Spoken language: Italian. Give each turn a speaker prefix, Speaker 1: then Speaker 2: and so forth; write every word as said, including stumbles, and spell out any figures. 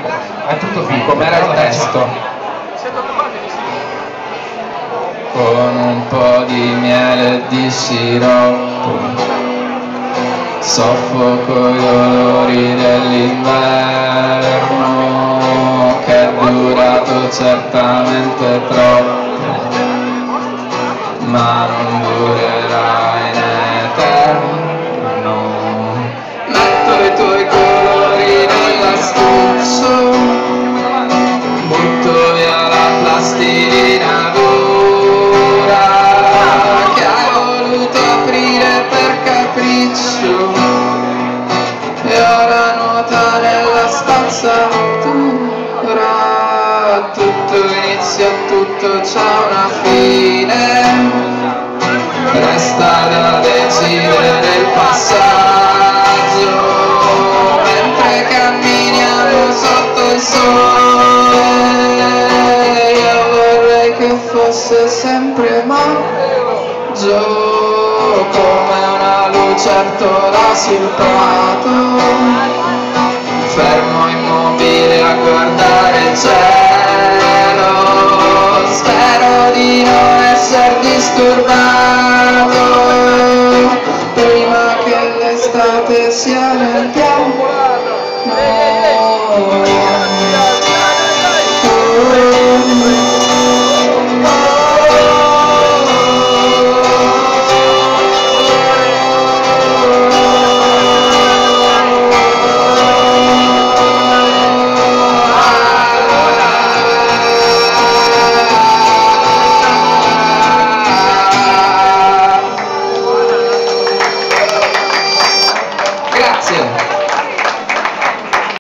Speaker 1: È tutto finito. Com'era il testo?
Speaker 2: Con un po' di miele e di siroppo soffoco i dolori dell'inverno che è durato certamente troppo, ma non durerà in eterno. Metto i tuoi colori nell'astuccio, butto via la plastilina dura che hai voluto aprire per capriccio e ora nuota nella spazzatura. Tutto inizia, tutto c'ha una fine, resta da decidere il passaggio mentre camminiamo sotto il sole. Io vorrei che fosse sempre maggio, come una lucertola sul prato, fermo immobile a guardare il cielo. Spero di non essere disturbato